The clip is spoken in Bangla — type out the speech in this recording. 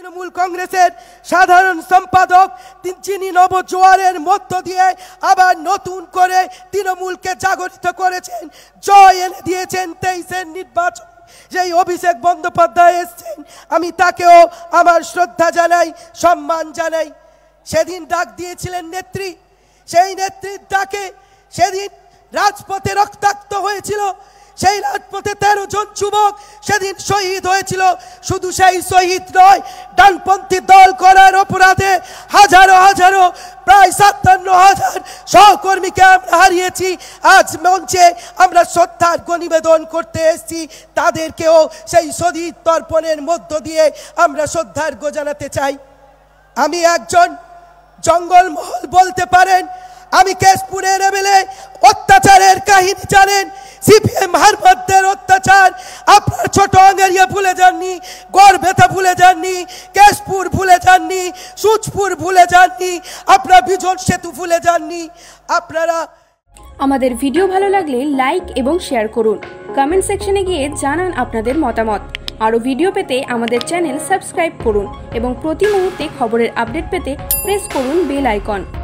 তৃণমূল কংগ্রেসের সাধারণ সম্পাদক যিনি নবজোয়ারের মধ্য দিয়ে আবার নতুন করে তৃণমূলকে জাগরিত করেছেন, জয় এনে দিয়েছেন 23-এর নির্বাচন। যেই অভিষেক বন্দ্যোপাধ্যায় এসছেন, আমি তাকেও আমার শ্রদ্ধা জানাই, সম্মান জানাই। সেদিন ডাক দিয়েছিলেন নেত্রী, সেই নেত্রীর ডাকে সেদিন রাজপথে রক্তাক্ত হয়েছিল। সেই রাজপথে 13 জন যুবক সেদিন শহীদ হয়েছিল। শুধু সেই শহীদ নয়, ডানপন্থী দল করার অপরাধে হাজারো হাজারো প্রায় 57,000 সহকর্মীকে আমরা হারিয়েছি। আজ মঞ্চে আমরা শ্রদ্ধার নিবেদন করতে এসেছি, তাদেরকেও সেই শহীদ তর্পণের মধ্য দিয়ে আমরা শ্রদ্ধার জানাতে চাই। আমি একজন জঙ্গলমহল বলতে পারেন, আমি কেশপুরের এমএলএ, অত্যাচারের কাহিনী জানেন। সিপিএম হারমাদদের অত্যাচার আপনার ছোট আঙ্গেরিয়া ভুলে যাননি, গড়বেতা ভুলে যাননি, কেশপুর ভুলে যাননি, সুচপুর ভুলে যাননি, আপনার বিজন সেতু ভুলে যাননি। আপনারা আমাদের ভিডিও ভালো লাগলে লাইক এবং শেয়ার করুন, কমেন্ট সেকশনে গিয়ে জানান আপনাদের মতামত। আরও ভিডিও পেতে আমাদের চ্যানেল সাবস্ক্রাইব করুন এবং প্রতি মুহূর্তে খবরের আপডেট পেতে প্রেস করুন বেল আইকন।